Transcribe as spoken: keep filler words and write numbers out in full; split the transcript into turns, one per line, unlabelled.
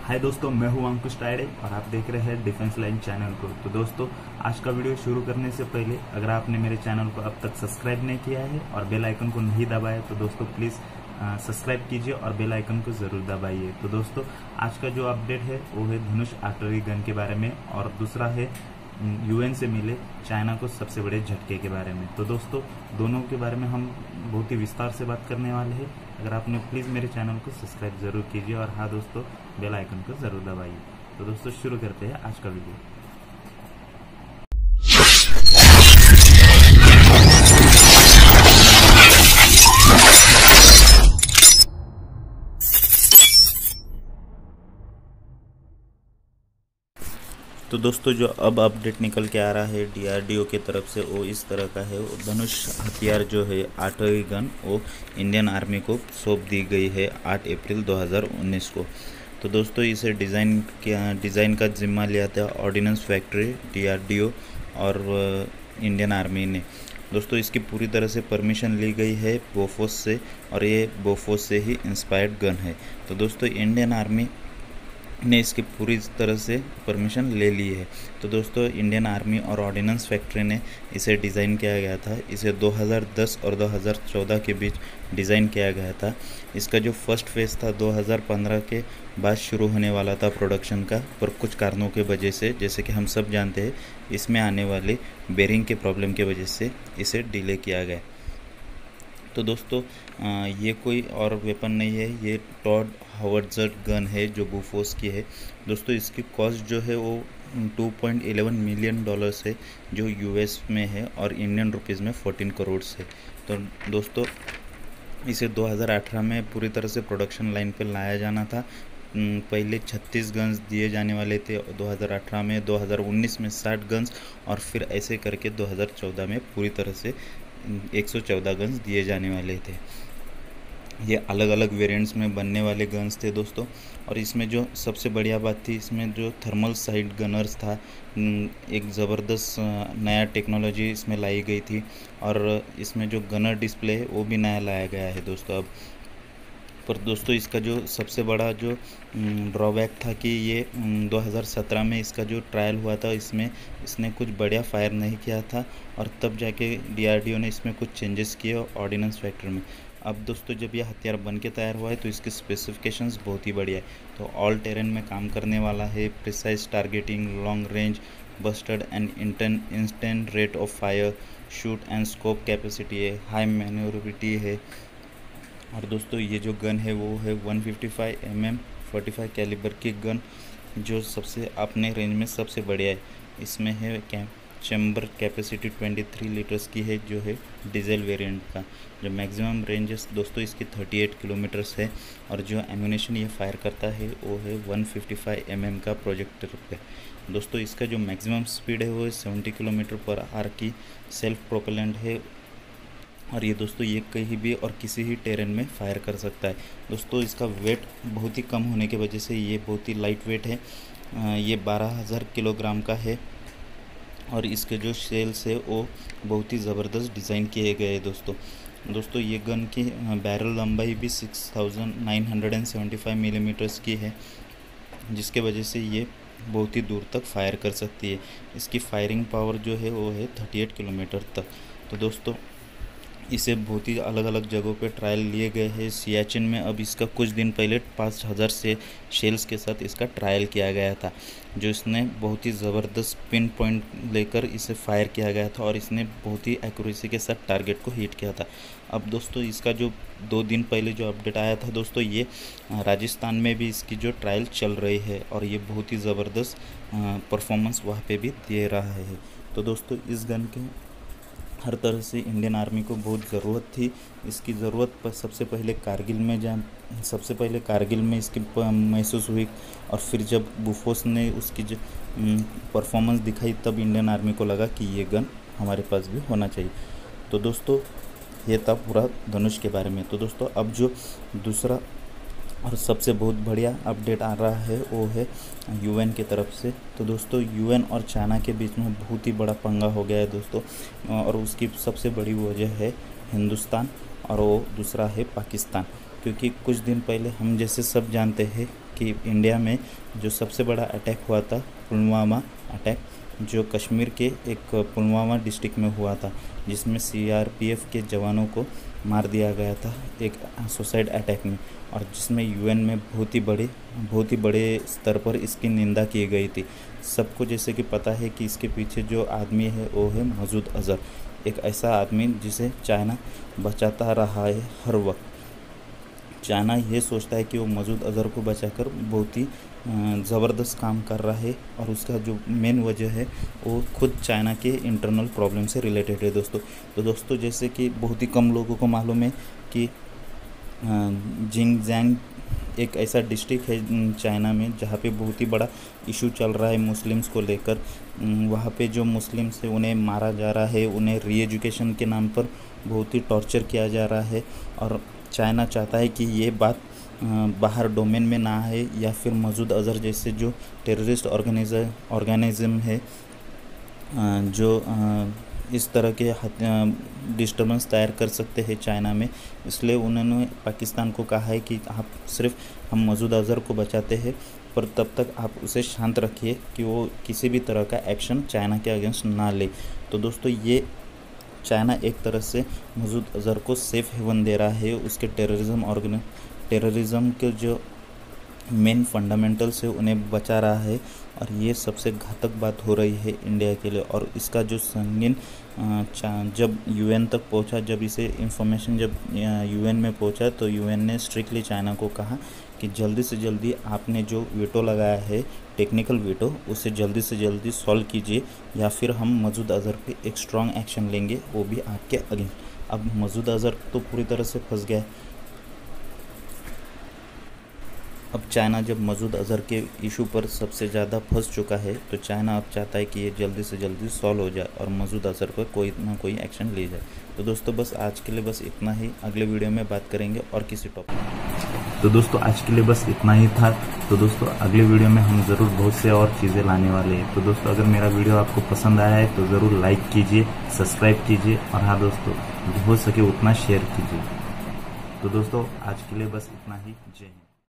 हाय दोस्तों, मैं हूं अंकुश टायडे और आप देख रहे हैं डिफेंस लाइन चैनल को। तो दोस्तों, आज का वीडियो शुरू करने से पहले अगर आपने मेरे चैनल को अब तक सब्सक्राइब नहीं किया है और बेल आइकन को नहीं दबाया तो दोस्तों प्लीज़ सब्सक्राइब कीजिए और बेल आइकन को ज़रूर दबाइए। तो दोस्तों, आज का जो अपडेट है वो है धनुष आर्टिलरी गन के बारे में और दूसरा है यूएन से मिले चाइना को सबसे बड़े झटके के बारे में। तो दोस्तों, दोनों के बारे में हम बहुत ही विस्तार से बात करने वाले हैं। अगर आपने प्लीज़ मेरे चैनल को सब्सक्राइब जरूर कीजिए और हाँ दोस्तों, बेल आइकन को ज़रूर दबाइए। तो दोस्तों, शुरू करते हैं आज का वीडियो। तो दोस्तों, जो अब अपडेट निकल के आ रहा है डीआरडीओ की तरफ से वो इस तरह का है। धनुष हथियार जो है आर्टिलरी गन वो इंडियन आर्मी को सौंप दी गई है आठ अप्रैल दो हज़ार उन्नीस को। तो दोस्तों, इसे डिज़ाइन किया डिज़ाइन का जिम्मा लिया था ऑर्डिनेंस फैक्ट्री, डीआरडीओ और इंडियन आर्मी ने। दोस्तों, इसकी पूरी तरह से परमिशन ली गई है बोफोर्स से और ये बोफोर्स से ही इंस्पायर्ड गन है। तो दोस्तों, इंडियन आर्मी ने इसकी पूरी तरह से परमिशन ले ली है। तो दोस्तों, इंडियन आर्मी और ऑर्डिनेंस फैक्ट्री ने इसे डिज़ाइन किया गया था। इसे दो हज़ार दस और दो हज़ार चौदह के बीच डिज़ाइन किया गया था। इसका जो फर्स्ट फेज़ था दो हज़ार पंद्रह के बाद शुरू होने वाला था प्रोडक्शन का, पर कुछ कारणों के वजह से, जैसे कि हम सब जानते हैं, इसमें आने वाले बेरिंग के प्रॉब्लम के वजह से इसे डिले किया गया। तो दोस्तों, ये कोई और वेपन नहीं है, ये टॉड हावर्ट्ज़ गन है जो बोफोर्स की है। दोस्तों, इसकी कॉस्ट जो है वो two point one one million dollars है, जो यूएस में है, और इंडियन रुपीज़ में चौदह करोड़ है। तो दोस्तों, इसे दो हज़ार अठारह में पूरी तरह से प्रोडक्शन लाइन पर लाया जाना था। पहले छत्तीस गन्स दिए जाने वाले थे दो हज़ार अठारह में, दो हज़ार उन्नीस में साठ गन्स और फिर ऐसे करके दो हज़ार चौदह में पूरी तरह से एक सौ चौदह गन्स दिए जाने वाले थे। ये अलग अलग वेरिएंट्स में बनने वाले गन्स थे दोस्तों। और इसमें जो सबसे बढ़िया बात थी, इसमें जो थर्मल साइड गनर्स था, एक ज़बरदस्त नया टेक्नोलॉजी इसमें लाई गई थी और इसमें जो गनर डिस्प्ले है वो भी नया लाया गया है दोस्तों अब। पर दोस्तों, इसका जो सबसे बड़ा जो ड्रॉबैक था कि ये दो हज़ार सत्रह में इसका जो ट्रायल हुआ था, इसमें इसने कुछ बढ़िया फायर नहीं किया था और तब जाके डीआरडीओ ने इसमें कुछ चेंजेस किए ऑर्डिनेंस फैक्ट्री में। अब दोस्तों, जब यह हथियार बन के तैयार हुआ है तो इसके स्पेसिफिकेशंस बहुत ही बढ़िया है। तो ऑल टेरेन में काम करने वाला है, प्रिसाइज टारगेटिंग, लॉन्ग रेंज बस्टर्ड and instant rate of fire, shoot and scope capacity है, हाई मैन्योरेबिलिटी है। और दोस्तों, ये जो गन है वो है one fifty five M M पैंतालीस कैलिबर की गन, जो सबसे अपने रेंज में सबसे बढ़िया है। इसमें है क्या चैम्बर कैपेसिटी तेईस लीटर्स की है, जो है डीजल वेरिएंट का। जो मैक्सिमम रेंजेस दोस्तों इसकी अड़तीस किलोमीटर्स है और जो एम्यूनेशन ये फायर करता है वो है one fifty five M M का प्रोजेक्टर पे। दोस्तों, इसका जो मैक्सिमम स्पीड है वो है सत्तर किलोमीटर पर आवर की सेल्फ प्रोपेलेंट है और ये दोस्तों ये कहीं भी और किसी ही टेरेन में फायर कर सकता है। दोस्तों, इसका वेट बहुत ही कम होने की वजह से ये बहुत ही लाइट वेट है। ये बारह हज़ार किलोग्राम का है और इसके जो शेल्स है वो बहुत ही ज़बरदस्त डिज़ाइन किए गए हैं दोस्तों। दोस्तों, ये गन की बैरल लंबाई भी छह हज़ार नौ सौ पचहत्तर मिलीमीटर्स की है, जिसके वजह से ये बहुत ही दूर तक फायर कर सकती है। इसकी फायरिंग पावर जो है वो है अड़तीस किलोमीटर तक। तो दोस्तों, इसे बहुत ही अलग अलग जगहों पे ट्रायल लिए गए हैं। सियाचिन में अब इसका कुछ दिन पहले पाँच हज़ार से शेल्स के साथ इसका ट्रायल किया गया था, जो इसने बहुत ही ज़बरदस्त पिन पॉइंट लेकर इसे फायर किया गया था और इसने बहुत ही एक्यूरेसी के साथ टारगेट को हिट किया था। अब दोस्तों, इसका जो दो दिन पहले जो अपडेट आया था दोस्तों, ये राजस्थान में भी इसकी जो ट्रायल चल रही है और ये बहुत ही ज़बरदस्त परफॉर्मेंस वहाँ पे भी दे रहा है। तो दोस्तों, इस गन के हर तरह से इंडियन आर्मी को बहुत ज़रूरत थी। इसकी ज़रूरत पर सबसे पहले कारगिल में जहाँ सबसे पहले कारगिल में इसकी महसूस हुई और फिर जब बोफोर्स ने उसकी जो परफॉर्मेंस दिखाई तब इंडियन आर्मी को लगा कि ये गन हमारे पास भी होना चाहिए। तो दोस्तों, ये था पूरा धनुष के बारे में। तो दोस्तों, अब जो दूसरा और सबसे बहुत बढ़िया अपडेट आ रहा है वो है यूएन की तरफ से। तो दोस्तों, यूएन और चाइना के बीच में बहुत ही बड़ा पंगा हो गया है दोस्तों, और उसकी सबसे बड़ी वजह है हिंदुस्तान और वो दूसरा है पाकिस्तान। क्योंकि कुछ दिन पहले हम जैसे सब जानते हैं कि इंडिया में जो सबसे बड़ा अटैक हुआ था पुलवामा अटैक, जो कश्मीर के एक पुलवामा डिस्ट्रिक्ट में हुआ था, जिसमें सीआरपीएफ के जवानों को मार दिया गया था एक सुसाइड अटैक में, और जिसमें यूएन में बहुत ही बड़े बहुत ही बड़े स्तर पर इसकी निंदा की गई थी। सबको जैसे कि पता है कि इसके पीछे जो आदमी है वो है मसूद अज़हर, एक ऐसा आदमी जिसे चाइना बचाता रहा है हर वक्त। चाइना ये सोचता है कि वो मसूद अज़हर को बचाकर बहुत ही ज़बरदस्त काम कर रहा है, और उसका जो मेन वजह है वो खुद चाइना के इंटरनल प्रॉब्लम से रिलेटेड है दोस्तों। तो दोस्तों जैसे कि बहुत ही कम लोगों को मालूम है कि जिंगजियांग एक ऐसा डिस्ट्रिक्ट है चाइना में जहाँ पे बहुत ही बड़ा इशू चल रहा है मुस्लिम्स को लेकर। वहाँ पे जो मुस्लिम्स है उन्हें मारा जा रहा है, उन्हें री एजुकेशन के नाम पर बहुत ही टॉर्चर किया जा रहा है, और चाइना चाहता है कि ये बात बाहर डोमेन में ना आए, या फिर मसूद अज़हर जैसे जो टेररिस्ट ऑर्गेनिज्म है जो इस तरह के डिस्टर्बेंस तैयार कर सकते हैं चाइना में। इसलिए उन्होंने पाकिस्तान को कहा है कि आप सिर्फ हम मसूद अज़हर को बचाते हैं, पर तब तक आप उसे शांत रखिए कि वो किसी भी तरह का एक्शन चाइना के अगेंस्ट ना ले। तो दोस्तों ये चाइना एक तरह से मसूद अज़हर को सेफ हेवन दे रहा है, उसके टेररिज्म ऑर्गन टेररिज्म के जो मेन फंडामेंटल्स है उन्हें बचा रहा है, और ये सबसे घातक बात हो रही है इंडिया के लिए। और इसका जो संगीन जब यूएन तक पहुंचा, जब इसे इंफॉर्मेशन जब यूएन में पहुंचा, तो यूएन ने स्ट्रिक्टली चाइना को कहा कि जल्दी से जल्दी आपने जो वीटो लगाया है टेक्निकल वीटो, उसे जल्दी से जल्दी सॉल्व कीजिए, या फिर हम मसूद अज़हर पे एक स्ट्रॉन्ग एक्शन लेंगे, वो भी आपके अगेंस्ट। अब मसूद अज़हर तो पूरी तरह से फंस गया है। अब चाइना जब मसूद अज़हर के इशू पर सबसे ज़्यादा फंस चुका है, तो चाइना अब चाहता है कि ये जल्दी से जल्दी सॉल्व हो जाए और मसूद अज़हर पर कोई ना कोई एक्शन ले जाए। तो दोस्तों बस आज के लिए बस इतना ही, अगले वीडियो में बात करेंगे और किसी टॉपिक।
तो दोस्तों आज के लिए बस इतना ही था। तो दोस्तों अगले वीडियो में हम ज़रूर बहुत से और चीज़ें लाने वाले हैं। तो दोस्तों अगर मेरा वीडियो आपको पसंद आया है तो ज़रूर लाइक कीजिए, सब्सक्राइब कीजिए, और हाँ दोस्तों हो सके उतना शेयर कीजिए। तो दोस्तों आज के लिए बस इतना ही। जय हिंद।